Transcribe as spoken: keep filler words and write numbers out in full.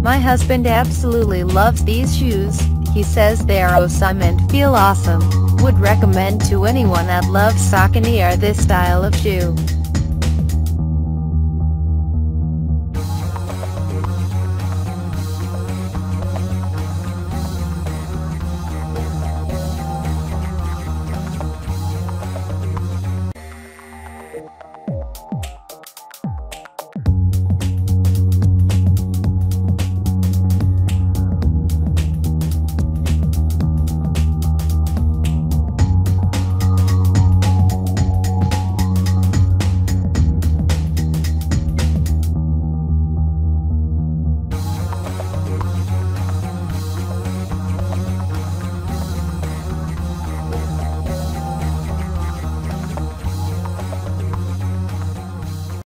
My husband absolutely loves these shoes. He says they're awesome and feel awesome. Would recommend to anyone that loves Saucony or this style of shoe.